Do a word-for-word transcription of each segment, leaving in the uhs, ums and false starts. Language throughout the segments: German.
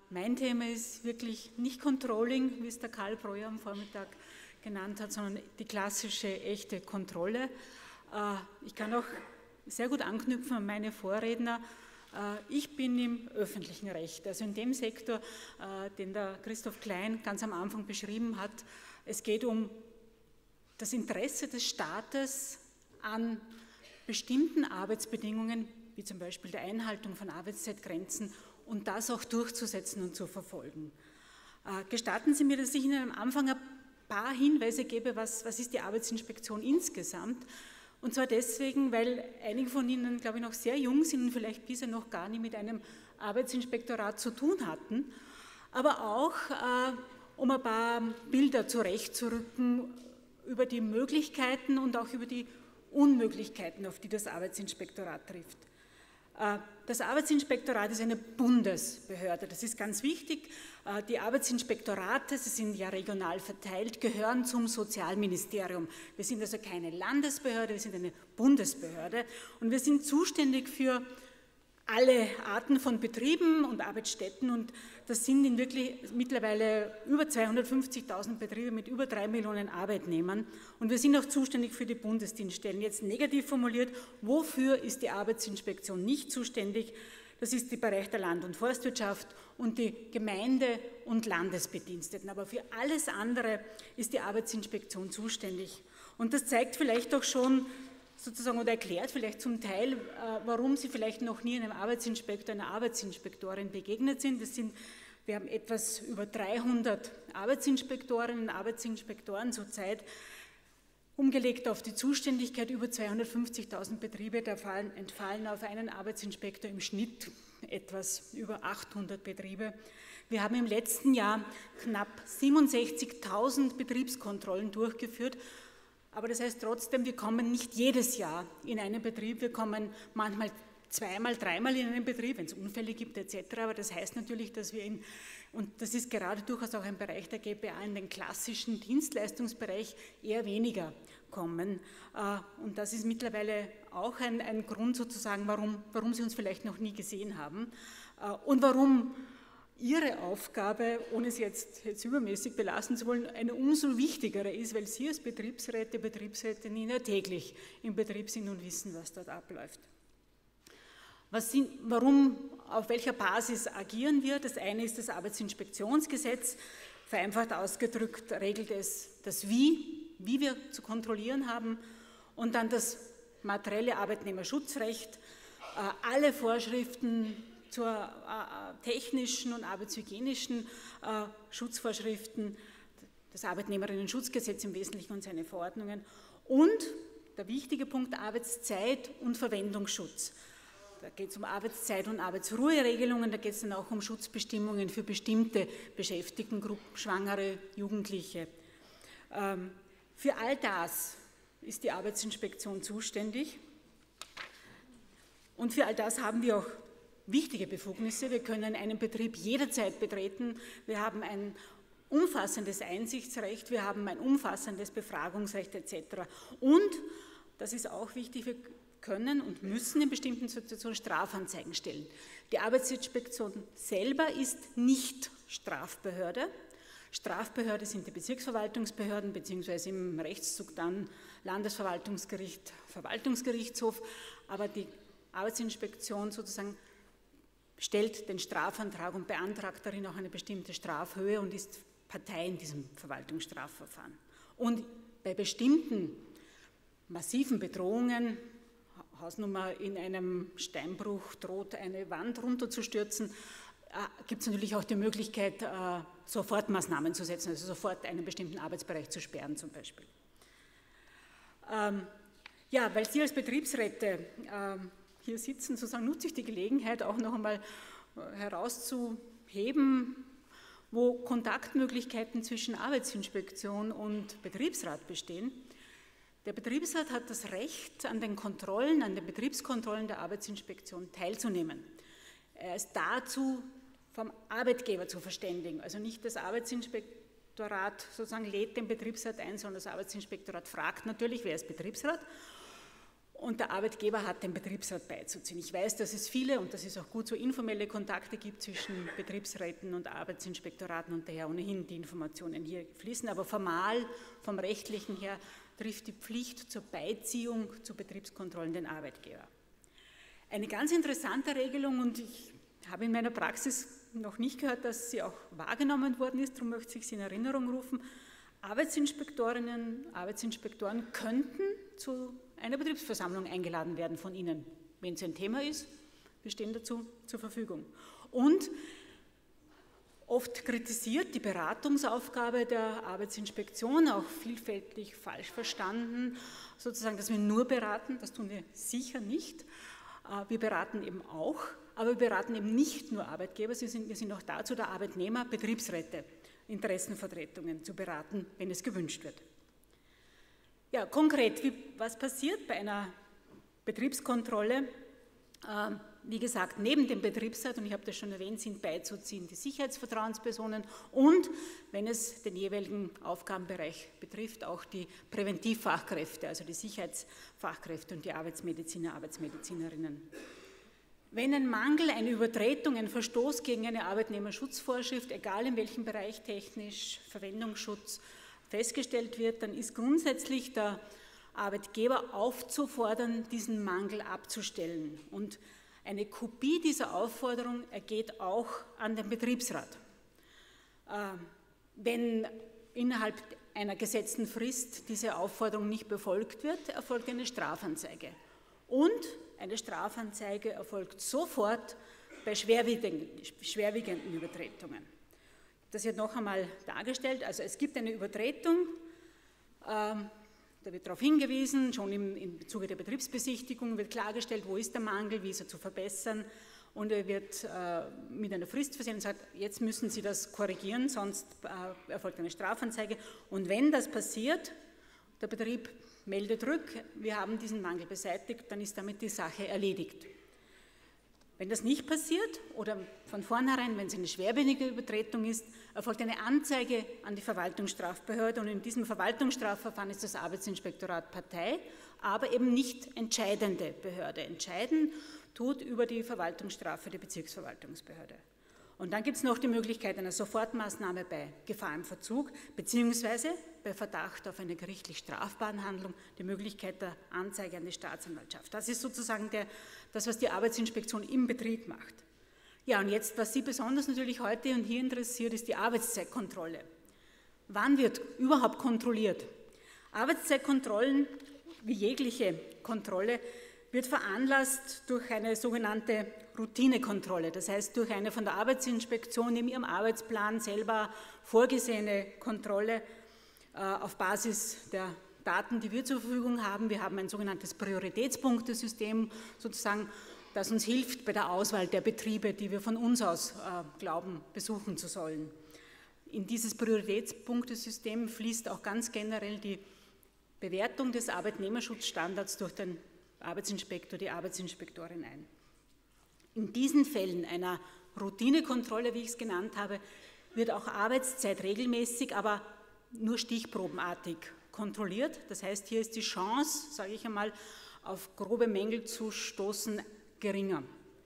mein Thema ist wirklich nicht Controlling, wie es der Karl Breuer am Vormittag genannt hat, sondern die klassische, echte Kontrolle. Äh, ich kann auch sehr gut anknüpfen an meine Vorredner. Äh, ich bin im öffentlichen Recht, also in dem Sektor, äh, den der Christoph Klein ganz am Anfang beschrieben hat. Es geht um das Interesse des Staates an bestimmten Arbeitsbedingungen, wie zum Beispiel der Einhaltung von Arbeitszeitgrenzen, und das auch durchzusetzen und zu verfolgen. Äh, gestatten Sie mir, dass ich Ihnen am Anfang ein paar Hinweise gebe, was, was ist die Arbeitsinspektion insgesamt. Und zwar deswegen, weil einige von Ihnen, glaube ich, noch sehr jung sind und vielleicht bisher noch gar nicht mit einem Arbeitsinspektorat zu tun hatten, aber auch, äh, um ein paar Bilder zurechtzurücken über die Möglichkeiten und auch über die Unmöglichkeiten, auf die das Arbeitsinspektorat trifft. Das Arbeitsinspektorat ist eine Bundesbehörde, das ist ganz wichtig. Die Arbeitsinspektorate, sie sind ja regional verteilt, gehören zum Sozialministerium. Wir sind also keine Landesbehörde, wir sind eine Bundesbehörde und wir sind zuständig für alle Arten von Betrieben und Arbeitsstätten, und das sind in wirklich mittlerweile über zweihundertfünfzigtausend Betriebe mit über drei Millionen Arbeitnehmern, und wir sind auch zuständig für die Bundesdienststellen. Jetzt negativ formuliert, wofür ist die Arbeitsinspektion nicht zuständig? Das ist der Bereich der Land- und Forstwirtschaft und die Gemeinde- und Landesbediensteten, aber für alles andere ist die Arbeitsinspektion zuständig, und das zeigt vielleicht auch schon sozusagen oder erklärt vielleicht zum Teil, warum Sie vielleicht noch nie einem Arbeitsinspektor, einer Arbeitsinspektorin begegnet sind. Das sind, wir haben etwas über dreihundert Arbeitsinspektorinnen und Arbeitsinspektoren zurzeit, umgelegt auf die Zuständigkeit über zweihundertfünfzigtausend Betriebe, da fallen, entfallen auf einen Arbeitsinspektor im Schnitt etwas über achthundert Betriebe. Wir haben im letzten Jahr knapp siebenundsechzigtausend Betriebskontrollen durchgeführt. Aber das heißt trotzdem, wir kommen nicht jedes Jahr in einen Betrieb, wir kommen manchmal zweimal, dreimal in einen Betrieb, wenn es Unfälle gibt et cetera. Aber das heißt natürlich, dass wir in, und das ist gerade durchaus auch ein Bereich der G B A, in den klassischen Dienstleistungsbereich eher weniger kommen. Und das ist mittlerweile auch ein, ein Grund sozusagen, warum, warum Sie uns vielleicht noch nie gesehen haben und warum Ihre Aufgabe, ohne Sie jetzt, jetzt übermäßig belasten zu wollen, eine umso wichtigere ist, weil Sie als Betriebsräte, Betriebsrätinnen ja täglich im Betrieb sind und wissen, was dort abläuft. Was sind, warum, auf welcher Basis agieren wir? Das eine ist das Arbeitsinspektionsgesetz, vereinfacht ausgedrückt regelt es das Wie, wie wir zu kontrollieren haben, und dann das materielle Arbeitnehmerschutzrecht, alle Vorschriften zur äh, technischen und arbeitshygienischen äh, Schutzvorschriften, das Arbeitnehmerinnen-Schutzgesetz im Wesentlichen und seine Verordnungen, und der wichtige Punkt Arbeitszeit und Verwendungsschutz. Da geht es um Arbeitszeit- und Arbeitsruheregelungen, da geht es dann auch um Schutzbestimmungen für bestimmte Beschäftigtengruppen, Schwangere, Jugendliche. Ähm, für all das ist die Arbeitsinspektion zuständig, und für all das haben wir auch wichtige Befugnisse. Wir können einen Betrieb jederzeit betreten. Wir haben ein umfassendes Einsichtsrecht, wir haben ein umfassendes Befragungsrecht et cetera. Und, das ist auch wichtig, wir können und müssen in bestimmten Situationen Strafanzeigen stellen. Die Arbeitsinspektion selber ist nicht Strafbehörde. Strafbehörde sind die Bezirksverwaltungsbehörden, beziehungsweise im Rechtszug dann Landesverwaltungsgericht, Verwaltungsgerichtshof, aber die Arbeitsinspektion sozusagen stellt den Strafantrag und beantragt darin auch eine bestimmte Strafhöhe und ist Partei in diesem Verwaltungsstrafverfahren. Und bei bestimmten massiven Bedrohungen, Hausnummer in einem Steinbruch droht eine Wand runterzustürzen, gibt es natürlich auch die Möglichkeit, Sofortmaßnahmen zu setzen, also sofort einen bestimmten Arbeitsbereich zu sperren zum Beispiel. Ja, weil Sie als Betriebsräte hier sitzen, sozusagen nutze ich die Gelegenheit auch noch einmal herauszuheben, wo Kontaktmöglichkeiten zwischen Arbeitsinspektion und Betriebsrat bestehen. Der Betriebsrat hat das Recht, an den Kontrollen, an den Betriebskontrollen der Arbeitsinspektion teilzunehmen. Er ist dazu vom Arbeitgeber zu verständigen, also nicht das Arbeitsinspektorat sozusagen lädt den Betriebsrat ein, sondern das Arbeitsinspektorat fragt natürlich, wer ist Betriebsrat. und der Arbeitgeber hat den Betriebsrat beizuziehen. Ich weiß, dass es viele, und das ist auch gut so, informelle Kontakte gibt zwischen Betriebsräten und Arbeitsinspektoraten und daher ohnehin die Informationen hier fließen, aber formal, vom Rechtlichen her, trifft die Pflicht zur Beiziehung zu Betriebskontrollen den Arbeitgeber. Eine ganz interessante Regelung, und ich habe in meiner Praxis noch nicht gehört, dass sie auch wahrgenommen worden ist, darum möchte ich sie in Erinnerung rufen: Arbeitsinspektorinnen, Arbeitsinspektoren könnten zu einer Betriebsversammlung eingeladen werden von Ihnen. Wenn es ein Thema ist, wir stehen dazu zur Verfügung. Und oft kritisiert die Beratungsaufgabe der Arbeitsinspektion, auch vielfältig falsch verstanden, sozusagen, dass wir nur beraten. Das tun wir sicher nicht. Wir beraten eben auch, aber wir beraten eben nicht nur Arbeitgeber, wir sind, wir sind auch dazu der Arbeitnehmer, Betriebsräte, Interessenvertretungen zu beraten, wenn es gewünscht wird. Ja, konkret, wie, was passiert bei einer Betriebskontrolle? Äh, wie gesagt, neben dem Betriebsrat, und ich habe das schon erwähnt, sind beizuziehen die Sicherheitsvertrauenspersonen und, wenn es den jeweiligen Aufgabenbereich betrifft, auch die Präventivfachkräfte, also die Sicherheitsfachkräfte und die Arbeitsmediziner, Arbeitsmedizinerinnen. Wenn ein Mangel, eine Übertretung, ein Verstoß gegen eine Arbeitnehmerschutzvorschrift, egal in welchem Bereich technisch, Verwendungsschutz, festgestellt wird, dann ist grundsätzlich der Arbeitgeber aufzufordern, diesen Mangel abzustellen. Und eine Kopie dieser Aufforderung ergeht auch an den Betriebsrat. Wenn innerhalb einer gesetzten Frist diese Aufforderung nicht befolgt wird, erfolgt eine Strafanzeige. Und eine Strafanzeige erfolgt sofort bei schwerwiegenden, schwerwiegenden Übertretungen. Das wird noch einmal dargestellt. Also es gibt eine Übertretung, ähm, da wird darauf hingewiesen, schon im, im Zuge der Betriebsbesichtigung wird klargestellt, wo ist der Mangel, wie ist er zu verbessern, und er wird äh, mit einer Frist versehen und sagt, jetzt müssen Sie das korrigieren, sonst äh, erfolgt eine Strafanzeige. Und wenn das passiert, der Betrieb meldet rück, wir haben diesen Mangel beseitigt, dann ist damit die Sache erledigt. Wenn das nicht passiert oder von vornherein, wenn es eine schwerwiegende Übertretung ist, erfolgt eine Anzeige an die Verwaltungsstrafbehörde, und in diesem Verwaltungsstrafverfahren ist das Arbeitsinspektorat Partei, aber eben nicht entscheidende Behörde. Entscheiden tut über die Verwaltungsstrafe die Bezirksverwaltungsbehörde. Und dann gibt es noch die Möglichkeit einer Sofortmaßnahme bei Gefahr im Verzug, beziehungsweise bei Verdacht auf eine gerichtlich strafbare Handlung die Möglichkeit der Anzeige an die Staatsanwaltschaft. Das ist sozusagen der, das, was die Arbeitsinspektion im Betrieb macht. Ja, und jetzt, was Sie besonders natürlich heute und hier interessiert, ist die Arbeitszeitkontrolle. Wann wird überhaupt kontrolliert? Arbeitszeitkontrollen, wie jegliche Kontrolle, wird veranlasst durch eine sogenannte Routinekontrolle, das heißt durch eine von der Arbeitsinspektion in ihrem Arbeitsplan selber vorgesehene Kontrolle äh, auf Basis der Daten, die wir zur Verfügung haben. Wir haben ein sogenanntes Prioritätspunktesystem, sozusagen, das uns hilft bei der Auswahl der Betriebe, die wir von uns aus äh, glauben, besuchen zu sollen. In dieses Prioritätspunktesystem fließt auch ganz generell die Bewertung des Arbeitnehmerschutzstandards durch den Arbeitsinspektor, die Arbeitsinspektorin ein. In diesen Fällen einer Routinekontrolle, wie ich es genannt habe, wird auch Arbeitszeit regelmäßig, aber nur stichprobenartig kontrolliert. Das heißt, hier ist die Chance, sage ich einmal, auf grobe Mängel zu stoßen, geringer.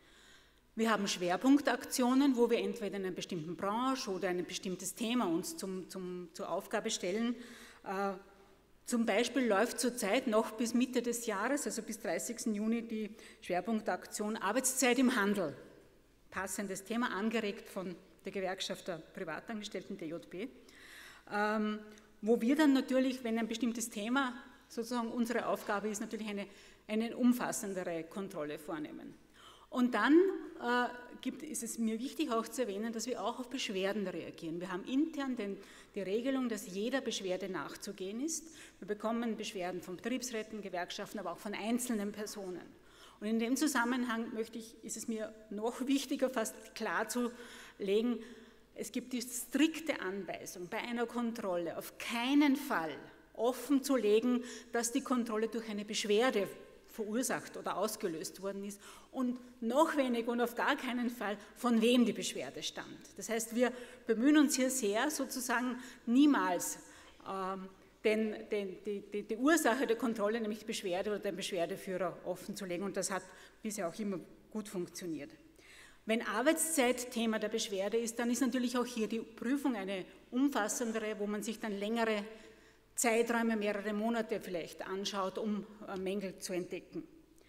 Wir haben Schwerpunktaktionen, wo wir entweder in einer bestimmten Branche oder ein bestimmtes Thema uns zum, zum, zur Aufgabe stellen. Äh, Zum Beispiel läuft zurzeit noch bis Mitte des Jahres, also bis dreißigsten Juni, die Schwerpunktaktion Arbeitszeit im Handel. Passendes Thema, angeregt von der Gewerkschaft der Privatangestellten, D J B, ähm, wo wir dann natürlich, wenn ein bestimmtes Thema sozusagen unsere Aufgabe ist, natürlich eine, eine umfassendere Kontrolle vornehmen. Und dann äh, gibt, ist es mir wichtig auch zu erwähnen, dass wir auch auf Beschwerden reagieren. Wir haben intern den, die Regelung, dass jeder Beschwerde nachzugehen ist. Wir bekommen Beschwerden von Betriebsräten, Gewerkschaften, aber auch von einzelnen Personen. Und in dem Zusammenhang möchte ich, ist es mir noch wichtiger, fast klarzulegen, es gibt die strikte Anweisung bei einer Kontrolle auf keinen Fall offen zu legen, dass die Kontrolle durch eine Beschwerde verursacht oder ausgelöst worden ist und noch weniger und auf gar keinen Fall, von wem die Beschwerde stammt. Das heißt, wir bemühen uns hier sehr, sozusagen niemals ähm, den, den, die, die, die Ursache der Kontrolle, nämlich die Beschwerde oder den Beschwerdeführer offenzulegen, und das hat bisher auch immer gut funktioniert. Wenn Arbeitszeit Thema der Beschwerde ist, dann ist natürlich auch hier die Prüfung eine umfassendere, wo man sich dann längere Zeiträume, mehrere Monate vielleicht anschaut, um Mängel zu entdecken.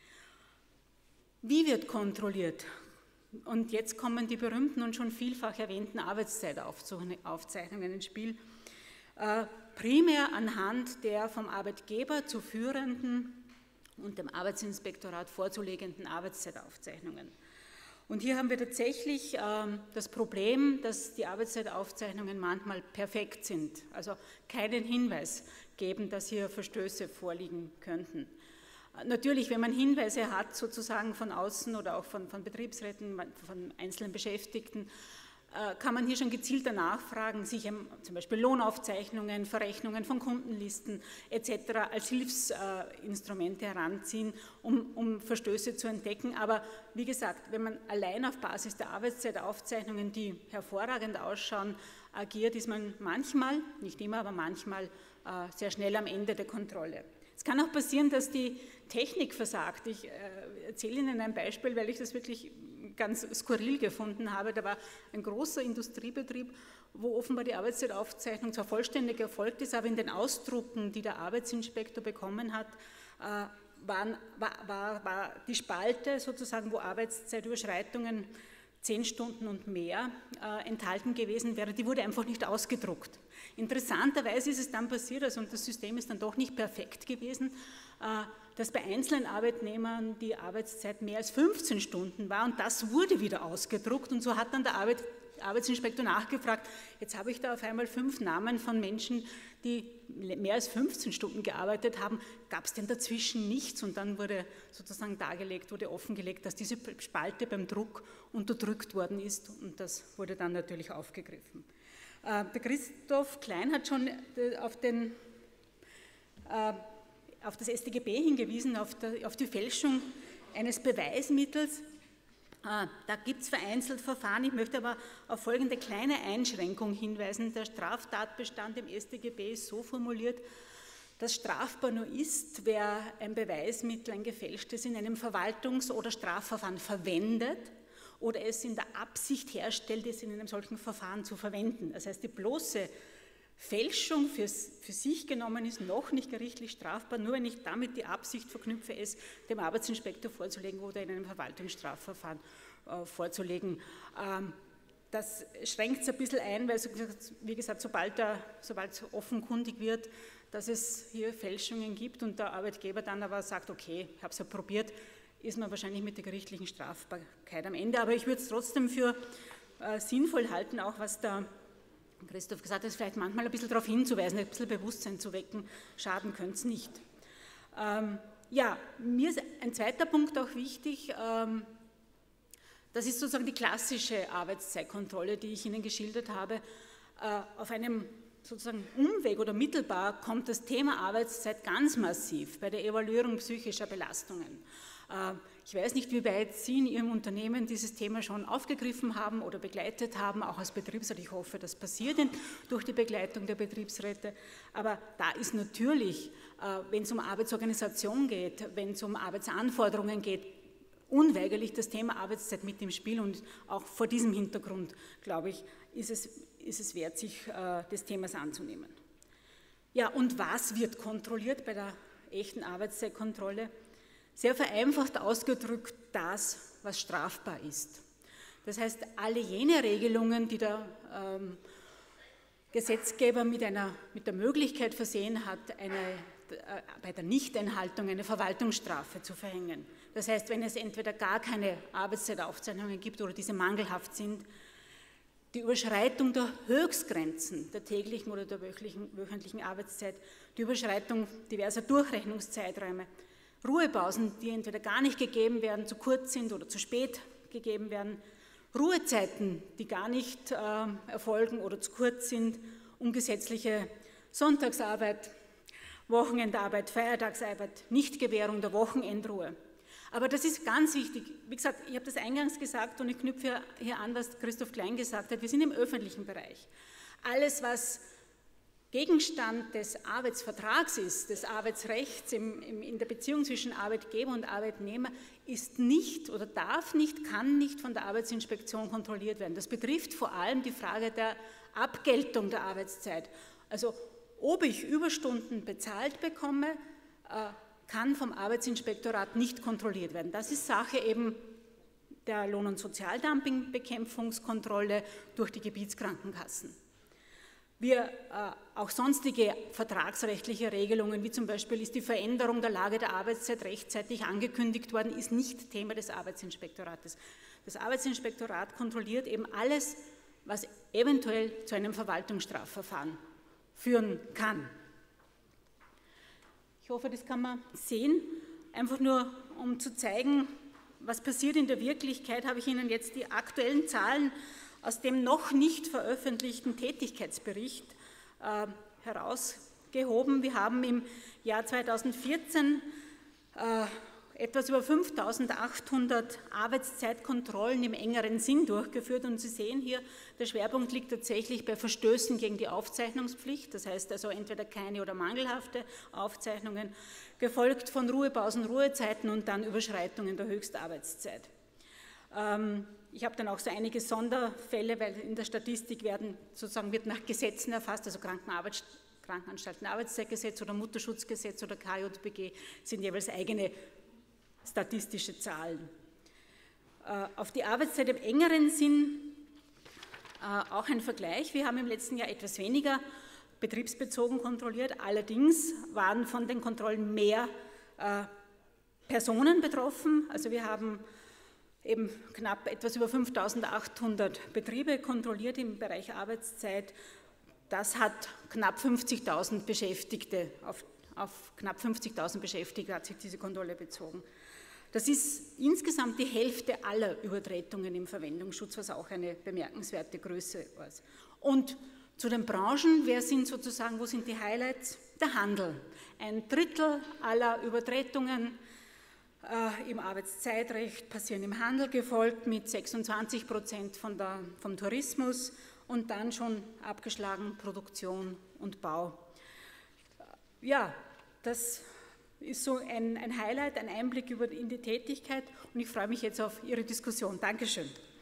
Wie wird kontrolliert? Und jetzt kommen die berühmten und schon vielfach erwähnten Arbeitszeitaufzeichnungen ins Spiel. Äh, primär anhand der vom Arbeitgeber zu führenden und dem Arbeitsinspektorat vorzulegenden Arbeitszeitaufzeichnungen. Und hier haben wir tatsächlich äh, das Problem, dass die Arbeitszeitaufzeichnungen manchmal perfekt sind, also keinen Hinweis geben, dass hier Verstöße vorliegen könnten. Natürlich, wenn man Hinweise hat, sozusagen von außen oder auch von, von Betriebsräten, von einzelnen Beschäftigten, äh, kann man hier schon gezielter nachfragen, sich ähm, zum Beispiel Lohnaufzeichnungen, Verrechnungen von Kundenlisten et cetera als Hilfsinstrumente äh, heranziehen, um, um Verstöße zu entdecken. Aber wie gesagt, wenn man allein auf Basis der Arbeitszeitaufzeichnungen, die hervorragend ausschauen, agiert, ist man manchmal, nicht immer, aber manchmal äh, sehr schnell am Ende der Kontrolle. Es kann auch passieren, dass die Technik versagt. Ich äh, erzähle Ihnen ein Beispiel, weil ich das wirklich ganz skurril gefunden habe. Da war ein großer Industriebetrieb, wo offenbar die Arbeitszeitaufzeichnung zwar vollständig erfolgt ist, aber in den Ausdrucken, die der Arbeitsinspektor bekommen hat, äh, waren, war, war, war die Spalte sozusagen, wo Arbeitszeitüberschreitungen zehn Stunden und mehr äh, enthalten gewesen wäre, die wurde einfach nicht ausgedruckt. Interessanterweise ist es dann passiert, also und das System ist dann doch nicht perfekt gewesen, äh, dass bei einzelnen Arbeitnehmern die Arbeitszeit mehr als fünfzehn Stunden war und das wurde wieder ausgedruckt und so hat dann der Arbeit, Arbeitsinspektor nachgefragt, jetzt habe ich da auf einmal fünf Namen von Menschen, die mehr als fünfzehn Stunden gearbeitet haben, gab es denn dazwischen nichts? Und dann wurde sozusagen dargelegt, wurde offengelegt, dass diese Spalte beim Druck unterdrückt worden ist und das wurde dann natürlich aufgegriffen. Der Christoph Klein hat schon auf, den, auf das S t G B hingewiesen, auf, der, auf die Fälschung eines Beweismittels. Da gibt es vereinzelt Verfahren. Ich möchte aber auf folgende kleine Einschränkung hinweisen. Der Straftatbestand im S t G B ist so formuliert, dass strafbar nur ist, wer ein Beweismittel, ein gefälschtes, in einem Verwaltungs- oder Strafverfahren verwendet oder es in der Absicht herstellt, es in einem solchen Verfahren zu verwenden. Das heißt, die bloße Fälschung für, für sich genommen ist noch nicht gerichtlich strafbar, nur wenn ich damit die Absicht verknüpfe, es dem Arbeitsinspektor vorzulegen oder in einem Verwaltungsstrafverfahren äh, vorzulegen. Ähm, das schränkt es ein bisschen ein, weil, wie gesagt, sobald es offenkundig wird, dass es hier Fälschungen gibt und der Arbeitgeber dann aber sagt, okay, ich habe es ja probiert, ist man wahrscheinlich mit der gerichtlichen Strafbarkeit am Ende. Aber ich würde es trotzdem für äh, sinnvoll halten, auch was der Christoph gesagt hat, vielleicht manchmal ein bisschen darauf hinzuweisen, ein bisschen Bewusstsein zu wecken, schaden könnte es nicht. Ähm, ja, mir ist ein zweiter Punkt auch wichtig, ähm, das ist sozusagen die klassische Arbeitszeitkontrolle, die ich Ihnen geschildert habe. Äh, auf einem sozusagen Umweg oder mittelbar kommt das Thema Arbeitszeit ganz massiv bei der Evaluierung psychischer Belastungen. Ich weiß nicht, wie weit Sie in Ihrem Unternehmen dieses Thema schon aufgegriffen haben oder begleitet haben, auch als Betriebsrat. Ich hoffe, das passiert durch die Begleitung der Betriebsräte. Aber da ist natürlich, wenn es um Arbeitsorganisation geht, wenn es um Arbeitsanforderungen geht, unweigerlich das Thema Arbeitszeit mit im Spiel. Und auch vor diesem Hintergrund, glaube ich, ist es, ist es wert, sich des Themas anzunehmen. Ja, und was wird kontrolliert bei der echten Arbeitszeitkontrolle? Sehr vereinfacht ausgedrückt das, was strafbar ist. Das heißt, alle jene Regelungen, die der ähm, Gesetzgeber mit, einer, mit der Möglichkeit versehen hat, eine, äh, bei der Nichteinhaltung eine Verwaltungsstrafe zu verhängen. Das heißt, wenn es entweder gar keine Arbeitszeitaufzeichnungen gibt oder diese mangelhaft sind, die Überschreitung der Höchstgrenzen der täglichen oder der wöchentlichen, wöchentlichen Arbeitszeit, die Überschreitung diverser Durchrechnungszeiträume, Ruhepausen, die entweder gar nicht gegeben werden, zu kurz sind oder zu spät gegeben werden, Ruhezeiten, die gar nicht äh, erfolgen oder zu kurz sind, ungesetzliche Sonntagsarbeit, Wochenendarbeit, Feiertagsarbeit, Nichtgewährung der Wochenendruhe. Aber das ist ganz wichtig. Wie gesagt, ich habe das eingangs gesagt und ich knüpfe hier an, was Christoph Klein gesagt hat. Wir sind im öffentlichen Bereich. Alles, was Gegenstand des Arbeitsvertrags ist, des Arbeitsrechts im, im, in der Beziehung zwischen Arbeitgeber und Arbeitnehmer, ist nicht oder darf nicht, kann nicht von der Arbeitsinspektion kontrolliert werden. Das betrifft vor allem die Frage der Abgeltung der Arbeitszeit. Also ob ich Überstunden bezahlt bekomme, kann vom Arbeitsinspektorat nicht kontrolliert werden. Das ist Sache eben der Lohn- und Sozialdumpingbekämpfungskontrolle durch die Gebietskrankenkassen. Wir, äh, auch sonstige vertragsrechtliche Regelungen, wie zum Beispiel ist die Veränderung der Lage der Arbeitszeit rechtzeitig angekündigt worden, ist nicht Thema des Arbeitsinspektorates. Das Arbeitsinspektorat kontrolliert eben alles, was eventuell zu einem Verwaltungsstrafverfahren führen kann. Ich hoffe, das kann man sehen. Einfach nur, um zu zeigen, was passiert in der Wirklichkeit, habe ich Ihnen jetzt die aktuellen Zahlen aus dem noch nicht veröffentlichten Tätigkeitsbericht äh, herausgehoben. Wir haben im Jahr zweitausendvierzehn äh, etwas über fünftausendachthundert Arbeitszeitkontrollen im engeren Sinn durchgeführt und Sie sehen hier, der Schwerpunkt liegt tatsächlich bei Verstößen gegen die Aufzeichnungspflicht, das heißt also entweder keine oder mangelhafte Aufzeichnungen, gefolgt von Ruhepausen, Ruhezeiten und dann Überschreitungen der Höchstarbeitszeit. Ähm, Ich habe dann auch so einige Sonderfälle, weil in der Statistik werden, sozusagen wird nach Gesetzen erfasst, also Krankenarbeits Krankenanstaltenarbeitszeitgesetz oder Mutterschutzgesetz oder K J B G sind jeweils eigene statistische Zahlen. Auf die Arbeitszeit im engeren Sinn auch ein Vergleich. Wir haben im letzten Jahr etwas weniger betriebsbezogen kontrolliert, allerdings waren von den Kontrollen mehr Personen betroffen. Also wir haben eben knapp etwas über fünftausendachthundert Betriebe kontrolliert im Bereich Arbeitszeit. Das hat knapp fünfzigtausend Beschäftigte, auf, auf knapp fünfzigtausend Beschäftigte hat sich diese Kontrolle bezogen. Das ist insgesamt die Hälfte aller Übertretungen im Verwendungsschutz, was auch eine bemerkenswerte Größe ist. Und zu den Branchen, wer sind sozusagen, wo sind die Highlights? Der Handel. Ein Drittel aller Übertretungen äh, im Arbeitszeitrecht passieren im Handel, gefolgt mit sechsundzwanzig Prozent von der, vom Tourismus und dann schon abgeschlagen Produktion und Bau. Ja, das ist so ein, ein Highlight, ein Einblick über, in die Tätigkeit und ich freue mich jetzt auf Ihre Diskussion. Dankeschön.